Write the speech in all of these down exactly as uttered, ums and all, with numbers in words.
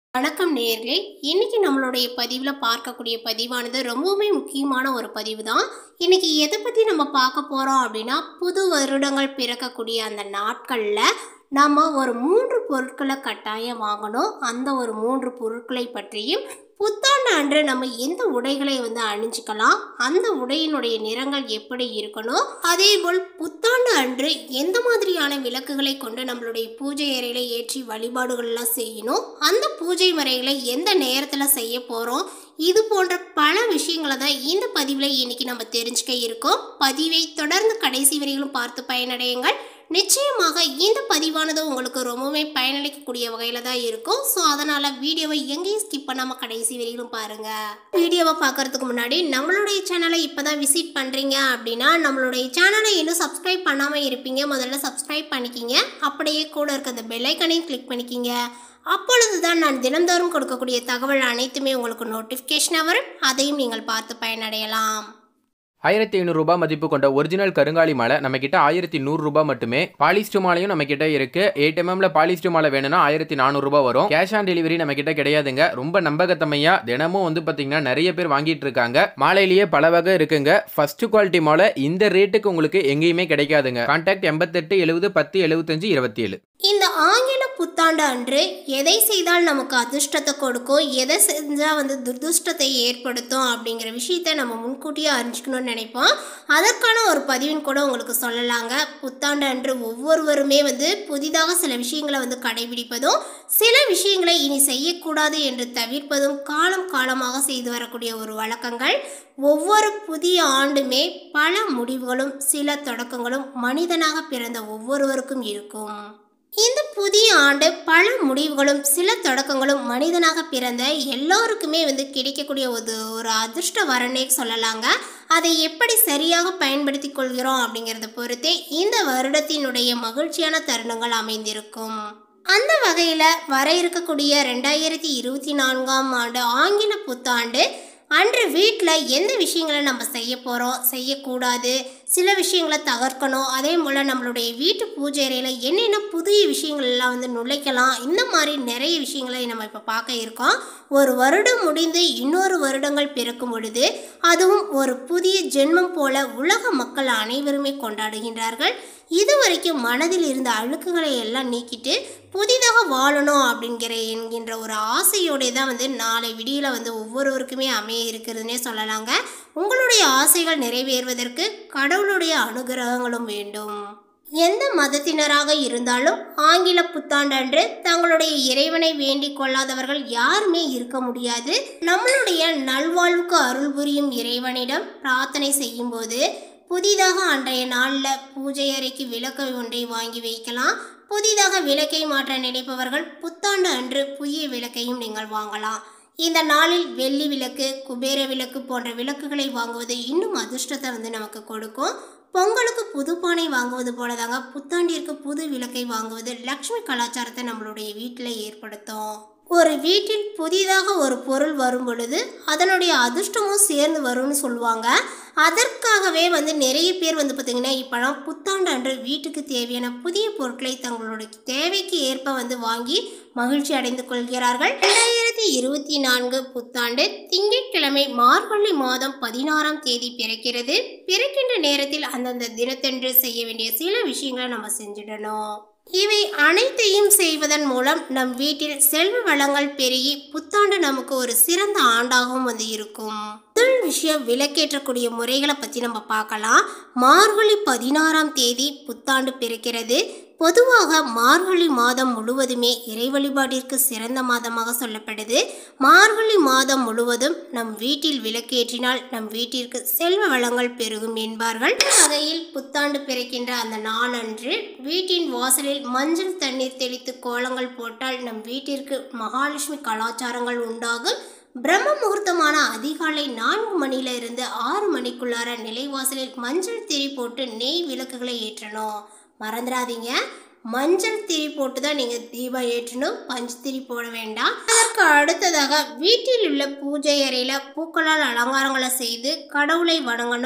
வணக்கம் நேயர்களே, இன்னைக்கு நம்மளுடைய பதிவில் பார்க்கக்கூடிய பதிவானது ரொம்பவுமே முக்கியமான ஒரு பதிவு தான். இன்னைக்கு எதை பற்றி நம்ம பார்க்க போகிறோம் அப்படின்னா, புது வருடங்கள் பிறக்கக்கூடிய அந்த நாட்களில் நம்ம ஒரு மூன்று பொருட்களை கட்டாயம் வாங்கணும். அந்த ஒரு மூன்று பொருட்களை பற்றியும், புத்தாண்டு அன்று நம்ம எந்த உடைகளை வந்து அணிஞ்சிக்கலாம், அந்த உடையினுடைய நிறங்கள் எப்படி இருக்கணும், அதே போல் புத்தாண்டு அன்று எந்த மாதிரியான விளக்குகளை கொண்டு நம்மளுடைய பூஜை அறையில ஏற்றி வழிபாடுகள்லாம் செய்யணும், அந்த பூஜை முறைகளை எந்த நேரத்தில் செய்ய போகிறோம், இது போன்ற பல விஷயங்களை தான் இந்த பதிவில் இன்னைக்கு நம்ம தெரிஞ்சுக்க இருக்கோம். பதிவை தொடர்ந்து கடைசி வரையிலும் பார்த்து பயனடையுங்கள். நிச்சயமாக இந்த பதிவானது உங்களுக்கு ரொம்பவே பயனளிக்கக்கூடிய வகையில் தான் இருக்கும். ஸோ அதனால் வீடியோவை எங்கேயும் ஸ்கிப் பண்ணாமல் கடைசி வரையிலும் பாருங்கள். வீடியோவை பார்க்குறதுக்கு முன்னாடி நம்மளுடைய சேனலை இப்போ தான் விசிட் பண்ணுறீங்க அப்படின்னா, நம்மளுடைய சேனலை இன்னும் சப்ஸ்கிரைப் பண்ணாமல் இருப்பீங்க, முதல்ல சப்ஸ்கிரைப் பண்ணிக்கிங்க. அப்படியே கூட இருக்க அந்த பெல் ஐக்கனையும் கிளிக் பண்ணிக்கிங்க. அப்பொழுது தான் நான் தினந்தோறும் கொடுக்கக்கூடிய தகவல் அனைத்துமே உங்களுக்கு நோட்டிஃபிகேஷனாக வரும். அதையும் நீங்கள் பார்த்து பயனடையலாம். ஆயிரத்தி ஐநூறு ரூபாய் மதிப்பு கொண்ட ஒரிஜினல் கருங்காலி மாலை நம்ம கிட்ட ஆயிரத்தி நூறு ரூபாய் மட்டுமே. பாலிஸ்டர் மாலையும் நம்ம கிட்ட இருக்கு. எயிட் எம்எம்ல பாலிஸ்டர் மாலை வேணும்னா ஆயிரத்தி நானூறு ரூபாய் வரும். கேஷ் ஆன் டெலிவரி நம்ம கிட்ட கிடையாதுங்க. ரொம்ப நம்பகத்தமையா தினமும் வந்து பாத்தீங்கன்னா நிறைய பேர் வாங்கிட்டு இருக்காங்க. மாலையிலேயே பல வகை இருக்குங்க. ஃபர்ஸ்ட் குவாலிட்டி மாலை இந்த ரேட்டுக்கு உங்களுக்கு எங்கேயுமே கிடைக்காதுங்க. கான்டாக்ட் எண்பத்தெட்டு எழுபது பத்து எழுபத்தஞ்சு இருபத்தி ஏழு. இந்த ஆங்கில புத்தாண்டு அன்று எதை செய்தால் நமக்கு அதிர்ஷ்டத்தை கொடுக்கும், எதை செஞ்சால் வந்து துர்திருஷ்டத்தை ஏற்படுத்தும் அப்படிங்கிற விஷயத்தை நம்ம முன்கூட்டியே அறிஞ்சிக்கணும்னு நினைப்போம். அதற்கான ஒரு பதிவின் கூட உங்களுக்கு சொல்லலாங்க. புத்தாண்டு அன்று ஒவ்வொருவருமே வந்து புதிதாக சில விஷயங்களை வந்து கடைபிடிப்பதும், சில விஷயங்களை இனி செய்யக்கூடாது என்று தவிர்ப்பதும் காலம் காலமாக செய்து வரக்கூடிய ஒரு வழக்கங்கள். ஒவ்வொரு புதிய ஆண்டுமே பல முடிவுகளும் சில தொடக்கங்களும் மனிதனாக பிறந்த ஒவ்வொருவருக்கும் இருக்கும். இந்த புதிய ஆண்டு பல முடிவுகளும் சில தொடக்கங்களும் மனிதனாக பிறந்த எல்லோருக்குமே வந்து கிடைக்கக்கூடிய ஒரு ஒரு அதிர்ஷ்ட வரனே சொல்லலாங்க. அதை எப்படி சரியாக பயன்படுத்தி கொள்கிறோம் அப்படிங்கிறத பொறுத்தே இந்த வருடத்தினுடைய மகிழ்ச்சியான தருணங்கள் அமைந்திருக்கும். அந்த வகையில் வர இருக்கக்கூடிய ரெண்டாயிரத்தி இருபத்தி நான்காம் ஆண்டு ஆங்கில புத்தாண்டு அன்று வீட்டில் எந்த விஷயங்களை நம்ம செய்ய போகிறோம், செய்யக்கூடாது, சில விஷயங்களை தவிர்க்கணும், அதே போல் நம்மளுடைய வீட்டு பூஜை அறையில் என்னென்ன புதிய விஷயங்கள்லாம் வந்து நுழைக்கலாம், இந்த மாதிரி நிறைய விஷயங்களை நம்ம இப்போ பார்க்க இருக்கோம். ஒரு வருடம் முடிந்து இன்னொரு வருடங்கள் பிறக்கும் பொழுது, அதுவும் ஒரு புதிய ஜென்மம் போல உலக மக்கள் அனைவருமே கொண்டாடுகின்றார்கள். இதுவரைக்கும் மனதில் இருந்த அழுக்குகளை எல்லாம் நீக்கிட்டு புதிதாக வாழணும் அப்படிங்கிற என்கின்ற ஒரு ஆசையோட தான் வந்து நாளை விடியில் வந்து ஒவ்வொருவருக்குமே அமைய இருக்கிறதுனே சொல்லலாங்க. உங்களுடைய ஆசைகள் நிறைவேறுவதற்கு கடவுளுடைய அனுகிரகங்களும் வேண்டும். எந்த மதத்தினராக இருந்தாலும் ஆங்கில புத்தாண்டு அன்று தங்களுடைய இறைவனை வேண்டிக் கொள்ளாதவர்கள் யாருமே இருக்க முடியாது. நம்மளுடைய நல்வாழ்வுக்கு அருள் புரியும் இறைவனிடம் பிரார்த்தனை செய்யும் போது புதிதாக அன்றைய நாளில் பூஜை அறைக்கு விளக்கு ஒன்றை வாங்கி வைக்கலாம். புதிதாக விளக்கை மாற்ற நினைப்பவர்கள் புத்தாண்டு அன்று புதிய விளக்கையும் நீங்கள் வாங்கலாம். இந்த நாளில் வெள்ளி விளக்கு, குபேர விளக்கு போன்ற விளக்குகளை வாங்குவது இன்னும் அதிர்ஷ்டத்தை வந்து நமக்கு கொடுக்கும். பொங்கலுக்கு புது பானை வாங்குவது போல தாங்க புத்தாண்டிற்கு புது விளக்கை வாங்குவது லக்ஷ்மி கலாச்சாரத்தை நம்மளுடைய வீட்டில் ஏற்படுத்தும். ஒரு வீட்டில் புதிதாக ஒரு பொருள் வரும் பொழுது அதனுடைய அதிர்ஷ்டமும் சேர்ந்து வரும்னு சொல்லுவாங்க. அதற்காகவே வந்து நிறைய பேர் வந்து பார்த்திங்கன்னா இப்போலாம் புத்தாண்டு அன்று வீட்டுக்கு தேவையான புதிய பொருட்களை தங்களுடைய தேவைக்கு ஏற்ப வந்து வாங்கி மகிழ்ச்சி அடைந்து கொள்கிறார்கள். ரெண்டாயிரத்தி இருபத்தி நான்கு புத்தாண்டு திங்கட்கிழமை மார்கழி மாதம் பதினாறாம் தேதி பிறக்கிறது. பிறக்கின்ற நேரத்தில் அந்தந்த தினத்தன்று செய்ய வேண்டிய சில விஷயங்களை நம்ம செஞ்சிடணும். இவை அனைத்தையும் செய்வதன் மூலம் நம் வீட்டில் செல்வ வளங்கள் பெருகி புத்தாண்டு நமக்கு ஒரு சிறந்த ஆண்டாகவும் வந்து இருக்கும். முதல் விஷயம், விளக்கேற்றக்கூடிய முறைகளை பற்றி நம்ம பார்க்கலாம். மார்கழி பதினாறாம் தேதி புத்தாண்டு பிறக்கிறது. பொதுவாக மார்கழி மாதம் முழுவதுமே இறை வழிபாட்டிற்கு சிறந்த மாதமாக சொல்லப்படுது. மார்கழி மாதம் முழுவதும் நம் வீட்டில் விளக்கேற்றினால் நம் வீட்டிற்கு செல்வ வளங்கள் பெருகும் என்பார்கள். வகையில் புத்தாண்டு பிறக்கின்ற அந்த நாளன்று வீட்டின் வாசலில் மஞ்சள் தண்ணீர் தெளித்து கோலங்கள் போட்டால் நம் வீட்டிற்கு மகாலட்சுமி கலாச்சாரங்கள் உண்டாகும். பிரம்ம முகூர்த்தமான அதிகாலை நான்கு மணியில இருந்து ஆறு மணிக்குள்ளார நிலைவாசலில் மஞ்சள் திரி போட்டு நெய் விளக்குகளை ஏற்றணும். மறந்துடாதீங்க, மஞ்சள் திரி போட்டு தான் நீங்கள் தீபம் ஏற்றணும், பஞ்சு திரி போட வேண்டாம். அதற்கு அடுத்ததாக வீட்டில் உள்ள பூஜை அறையில் பூக்களால் அலங்காரங்களை செய்து கடவுளை வணங்கணும்.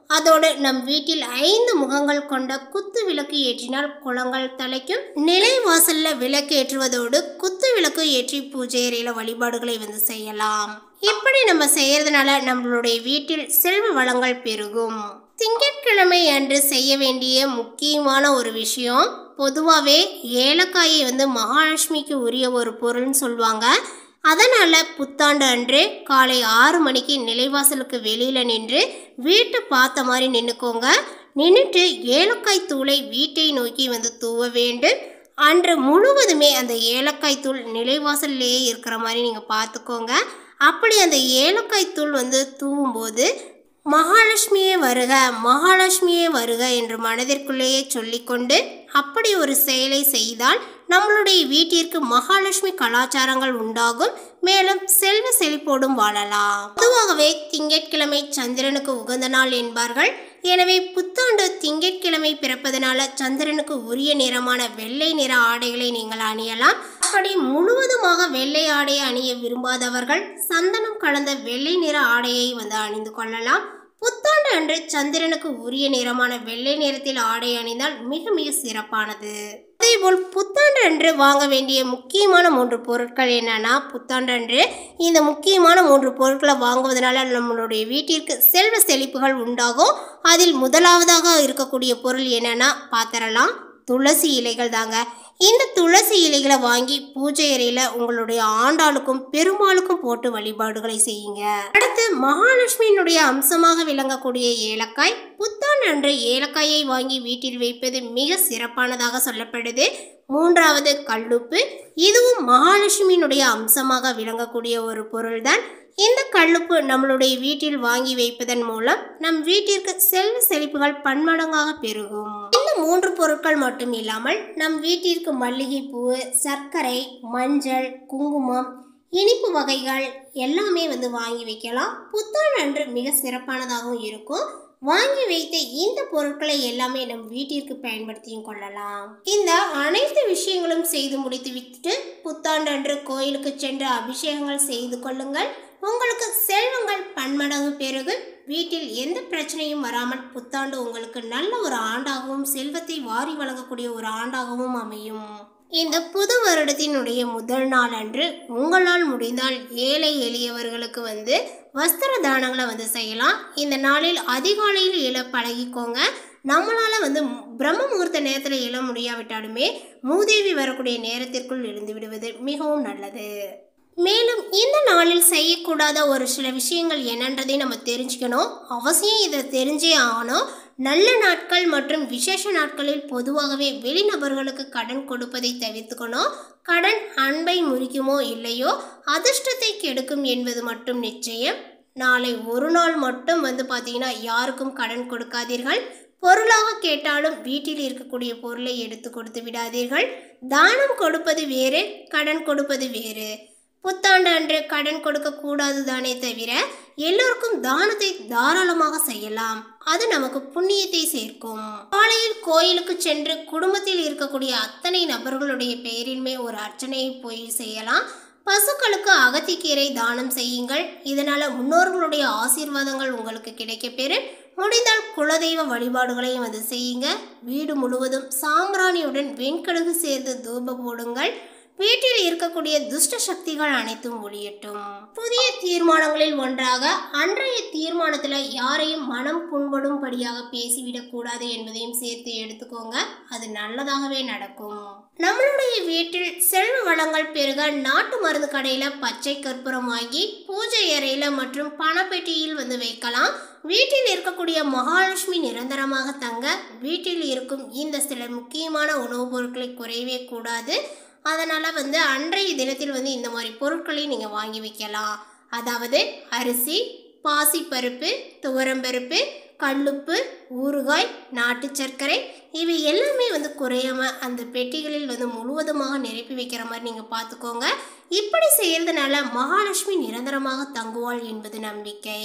அதோடு நம் வீட்டில் ஐந்து முகங்கள் கொண்ட குத்து விளக்கு ஏற்றினால் குளங்கள் தலைக்கும். நிலைவாசல்ல விளக்கு ஏற்றுவதோடு குத்து விளக்கு ஏற்றி பூஜை அறையில வழிபாடுகளை வந்து செய்யலாம். இப்படி நம்ம செய்யறதுனால நம்மளுடைய வீட்டில் செல்வ வளங்கள் பெருகும். திங்கட்கிழமை அன்று செய்ய வேண்டிய முக்கியமான ஒரு விஷயம், பொதுவாகவே ஏலக்காயை வந்து மகாலட்சுமிக்கு உரிய ஒரு பொருள்னு சொல்லுவாங்க. அதனால் புத்தாண்டு அன்று காலை ஆறு மணிக்கு நிலைவாசலுக்கு வெளியில் நின்று வீட்டை பார்த்த மாதிரி நின்றுக்கோங்க. நின்றுட்டு ஏலக்காய் தூளை வீட்டை நோக்கி வந்து தூவ வேண்டும். அன்று முழுவதுமே அந்த ஏலக்காய் தூள் நிலைவாசல்லையே இருக்கிற மாதிரி நீங்கள் பார்த்துக்கோங்க. அப்படி அந்த ஏலக்காய் தூள் வந்து தூவும்போது மகாலட்சுமியே வருக மகாலட்சுமியே வருக என்று மனதிற்குள்ளேயே சொல்லிக்கொண்டு அப்படி ஒரு செயலை செய்தால் நம்மளுடைய வீட்டிற்கு மகாலட்சுமி கலாச்சாரங்கள் உண்டாகும். மேலும் செல்வ செழிப்போடும் வாழலாம். பொதுவாகவே திங்கட்கிழமை சந்திரனுக்கு உகந்த நாள் என்பார்கள். எனவே புத்தாண்டு திங்கட்கிழமை பிறப்பதனால சந்திரனுக்கு உரிய நிறமான வெள்ளை நிற ஆடைகளை நீங்கள் அணியலாம். அப்படி முழுவதுமாக வெள்ளை ஆடையை அணிய விரும்பாதவர்கள் சந்தனம் கலந்த வெள்ளை நிற ஆடையை வந்து அணிந்து கொள்ளலாம். புத்தாண்டு அன்று சந்திரனுக்கு உரிய நிறமான வெள்ளை நிறத்தில் ஆடை அணிந்தால் மிக மிக சிறப்பானது. அதேபோல் புத்தாண்டு அன்று வாங்க வேண்டிய முக்கியமான மூன்று பொருட்கள் என்னன்னா, புத்தாண்டு அன்று இந்த முக்கியமான மூன்று பொருட்களை வாங்குவதனால நம்மளுடைய வீட்டிற்கு செல்வ செழிப்புகள் உண்டாகும். அதில் முதலாவதாக இருக்கக்கூடிய பொருள் என்னன்னா பாத்திரலாம் துளசி இலைகள் தாங்க. இந்த துளசி இலைகளை வாங்கி பூஜை அறையில உங்களுடைய ஆண்டாளுக்கும் பெருமாளுக்கும் போட்டு வழிபாடுகளை செய்யுங்க. அடுத்து மகாலட்சுமியினுடைய அம்சமாக விளங்கக்கூடிய ஏலக்காய். புத்தாண்டு அன்று ஏலக்காயை வாங்கி வீட்டில் வைப்பது மிக சிறப்பானதாக சொல்லப்படுது. மூன்றாவது கல்லுப்பு. இதுவும் மகாலட்சுமியினுடைய அம்சமாக விளங்கக்கூடிய ஒரு பொருள்தான். இந்த கல்லுப்பு நம்மளுடைய வீட்டில் வாங்கி வைப்பதன் மூலம் நம் வீட்டிற்கு செல்வ செழிப்புகள் பன்மடங்காக பெருகும். இந்த மூன்று பொருட்கள் மட்டும் இல்லாமல் நம் வீட்டிற்கு மல்லிகைப்பூ, சர்க்கரை, மஞ்சள், குங்குமம், இனிப்பு வகைகள் எல்லாமே வந்து வாங்கி வைக்கலாம். புத்தாண்டு அன்று மிக சிறப்பானதாகவும் இருக்கும். வாங்கி வைத்த இந்த பொருட்களை எல்லாமே நம் வீட்டிற்கு பயன்படுத்தியும் கொள்ளலாம். இந்த அனைத்து விஷயங்களும் செய்து முடித்து விட்டு புத்தாண்டு அன்று கோயிலுக்கு சென்று அபிஷேகங்கள் செய்து கொள்ளுங்கள். உங்களுக்கு செல்வங்கள் பன்மடங்கு பெருகு. வீட்டில் எந்த பிரச்சனையும் வராமல் புத்தாண்டு உங்களுக்கு நல்ல ஒரு ஆண்டாகவும் செல்வத்தை வாரி வழங்கக்கூடிய ஒரு ஆண்டாகவும் அமையும். இந்த புது வருடத்தினுடைய முதல் நாள் அன்று உங்களால் முடிந்தால் ஏழை எளியவர்களுக்கு வந்து வஸ்திர தானங்களை வந்து செய்யலாம். இந்த நாளில் அதிகாலையில் எழ பழகிக்கோங்க. நம்மளால் வந்து பிரம்ம முகூர்த்த நேரத்தில் எழ முடியாவிட்டாலுமே மூதேவி வரக்கூடிய நேரத்திற்குள் எழுந்து விடுவது மிகவும் நல்லது. மேலும் இந்த நாளில் செய்யக்கூடாத ஒரு சில விஷயங்கள் என்னன்றதை நம்ம தெரிஞ்சுக்கணும். அவசியம் இதை தெரிஞ்சே ஆகணும். நல்ல நாட்கள் மற்றும் விசேஷ நாட்களில் பொதுவாகவே வெளிநபர்களுக்கு கடன் கொடுப்பதை தவிர்த்துக்கணும். கடன் அன்பை முறிக்குமோ இல்லையோ அதிர்ஷ்டத்தை கெடுக்கும் என்பது மட்டும் நிச்சயம். நாளை ஒரு நாள் மட்டும் வந்து பார்த்தீங்கன்னா யாருக்கும் கடன் கொடுக்காதீர்கள். பொருளாக கேட்டாலும் வீட்டில் இருக்கக்கூடிய பொருளை எடுத்து கொடுத்து விடாதீர்கள். தானம் கொடுப்பது வேறு, கடன் கொடுப்பது வேறு. புத்தாண்டு அன்று கடன் கொடுக்க கூடாது தானே தவிர எல்லோருக்கும் தானத்தை தாராளமாக செய்யலாம். அது நமக்கு புண்ணியத்தை சேர்க்கும். காலையில் கோயிலுக்கு சென்று குடும்பத்தில் இருக்கக்கூடிய அத்தனை நபர்களுடைய பெயரிலுமே ஒரு அர்ச்சனையை போய் செய்யலாம். பசுக்களுக்கு அகத்திக்கீரை தானம் செய்யுங்கள். இதனால முன்னோர்களுடைய ஆசீர்வாதங்கள் உங்களுக்கு கிடைக்க பெறு. முடிந்தால் குலதெய்வ வழிபாடுகளையும் வந்து செய்யுங்க. வீடு முழுவதும் சாம்பிராணியுடன் வெண்கடுகு சேர்ந்து தூபம் போடுங்கள். வீட்டில் இருக்கக்கூடிய துஷ்ட சக்திகள் அனைத்தும் ஒளியட்டும். புதிய தீர்மானங்களில் ஒன்றாக அன்றைய தீர்மானத்தில் யாரையும் மனம் புண்படும்படியாக பேசிவிடக் கூடாது என்பதையும் சேர்த்து எடுத்துக்கோங்க. அது நல்லதாகவே நடக்கும். நம்மளுடைய வீட்டில் செல்வ வளங்கள் பெருக நாட்டு மருந்து கடையில் பச்சை கற்பூரம் வாங்கி பூஜை அறையில் மற்றும் பணப்பெட்டியில் வந்து வைக்கலாம். வீட்டில் இருக்கக்கூடிய மகாலட்சுமி நிரந்தரமாக தங்க வீட்டில் இருக்கும் இந்த சில முக்கியமான உணவுப் பொருட்களை குறையவே கூடாது. அதனால் வந்து அன்றைய தினத்தில் வந்து இந்த மாதிரி பொருட்களை நீங்கள் வாங்கி வைக்கலாம். அதாவது அரிசி, பாசிப்பருப்பு, துவரம்பருப்பு, கல்லுப்பு, ஊறுகாய், நாட்டு சர்க்கரை இவை எல்லாமே வந்து குறையாமல் அந்த பெட்டிகளில் வந்து முழுவதுமாக நிரப்பி வைக்கிற மாதிரி நீங்கள் பார்த்துக்கோங்க. இப்படி செய்கிறதுனால மகாலட்சுமி நிரந்தரமாக தங்குவாள் என்பது நம்பிக்கை.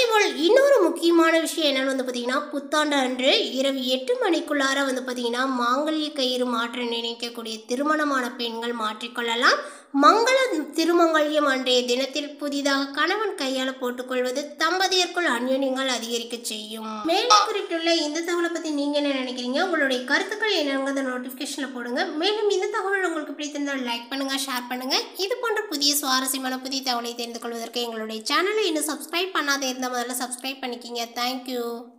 அதேபோல் இன்னொரு முக்கியமான விஷயம் என்னன்னு வந்து பார்த்தீங்கன்னா, புத்தாண்டு அன்று இரவு எட்டு மணிக்குள்ளார வந்து பார்த்தீங்கன்னா மாங்கல்ய கயிறு மாற்ற நினைக்கக்கூடிய திருமணமான பெண்கள் மாற்றிக்கொள்ளலாம். மங்கள திருமங்கல்யம் அன்றைய தினத்தில் புதிதாக கணவன் கையால் போட்டுக்கொள்வது தம்பதியருக்குள் அந்யோன்யங்கள் அதிகரிக்க செய்யும். மேலும் குறிப்பிட்டுள்ள இந்த தகவலை பற்றி நீங்கள் என்ன நினைக்கிறீங்க? உங்களுடைய கருத்துக்கள் என்னங்கிறத நோட்டிஃபிகேஷனில் போடுங்க. மேலும் இந்த தகவல் உங்களுக்கு பிடித்திருந்தால் லைக் பண்ணுங்கள், ஷேர் பண்ணுங்கள். இது போன்ற புதிய சுவாரஸ்யமான புதிய தகவலை தெரிந்து கொள்வதற்கு எங்களுடைய சேனலை இன்னும் சப்ஸ்கிரைப் பண்ணாத இருந்தால் முதல்ல சப்ஸ்கிரைப் பண்ணிக்கிங்க. தேங்க்யூ.